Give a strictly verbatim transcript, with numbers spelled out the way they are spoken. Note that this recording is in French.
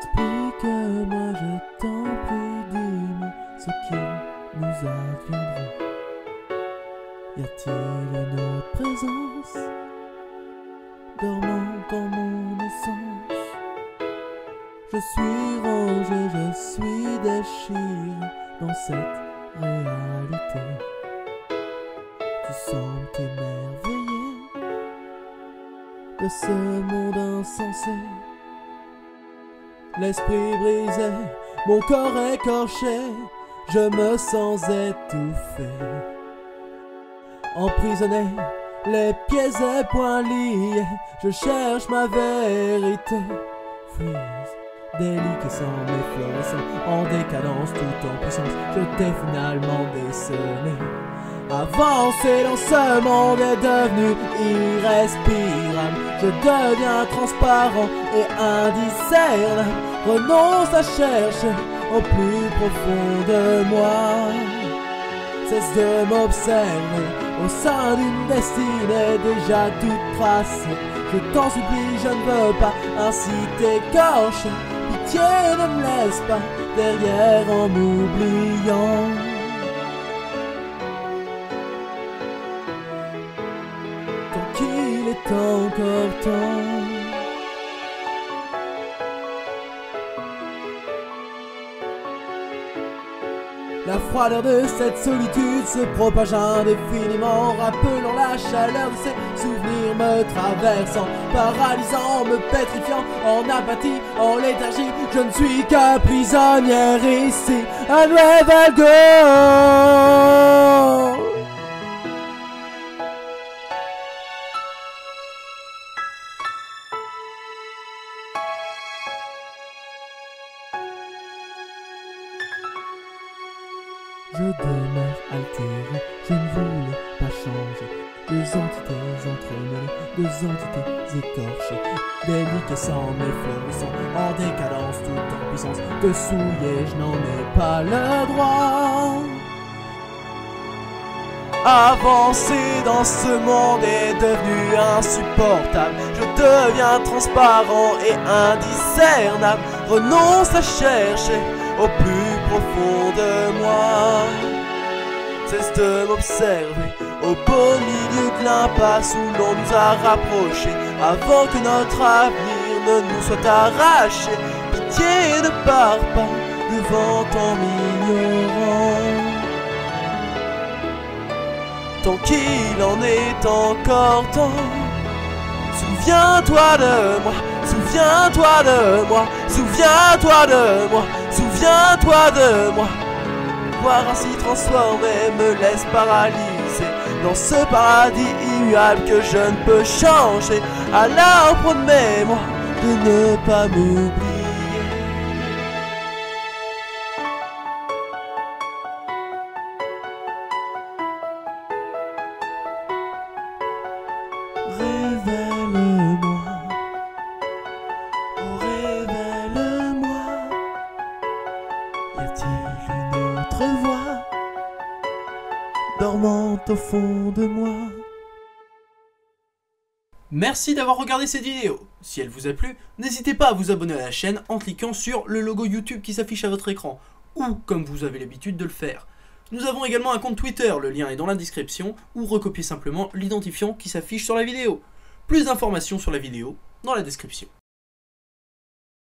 Explique-moi, je t'en prie, dis-moi ce qu'il nous adviendra. Y a-t-il une autre présence dormant dans mon essence? Je suis rongé, je suis déchiré dans cette réalité. Tu sembles t'émerveiller de ce monde insensé. L'esprit brisé, mon corps écorché, je me sens étouffé. Emprisonné, les pieds et poings liés, je cherche ma vérité. Freeze, déliquescent mais florissant, en décadence tout en puissance, je t'ai finalement décelé. Avancer dans ce monde est devenu irrespirable. Je deviens transparent et indiscernable. Renonce à chercher au plus profond de moi. Cesse de m'observer au sein d'une destinée déjà toute tracée. Je t'en supplie, je ne veux pas ainsi t'écorcher. Pitié, ne me laisse pas derrière en m'oubliant. Tant qu'il est encore temps. La froideur de cette solitude se propage indéfiniment, rappelant la chaleur de ces souvenirs me traversant, paralysant, me pétrifiant, en apathie, en léthargie. Je ne suis qu'un prisonnière ici, un nouvel go. Je demeure altéré, je ne voulais pas changer. Deux entités entremêlées, deux entités écorchées, déliquescent mais florissant, en décadence tout en puissance. Te souiller, je n'en ai pas le droit. Avancer dans ce monde est devenu insupportable. Je deviens transparent et indiscernable. Renonce à chercher au plus profond de moi. Cesse de m'observer au beau milieu de l'impasse où l'on nous a rapprochés, avant que notre avenir ne nous soit arraché. Pitié, ne pars pas devant en m'ignorant. Tant qu'il en est encore temps, souviens-toi de moi, souviens-toi de moi, souviens-toi de moi, souviens-toi de moi. Voir ainsi transformé me laisse paralysé dans ce paradis immuable que je ne peux changer. Alors promets-moi de ne pas m'oublier. Révèle-moi, oh révèle-moi. Y a-t-il une autre voix dormant au fond de moi? Merci d'avoir regardé cette vidéo. Si elle vous a plu, n'hésitez pas à vous abonner à la chaîne en cliquant sur le logo YouTube qui s'affiche à votre écran, ou comme vous avez l'habitude de le faire. Nous avons également un compte Twitter, le lien est dans la description, ou recopiez simplement l'identifiant qui s'affiche sur la vidéo. Plus d'informations sur la vidéo dans la description.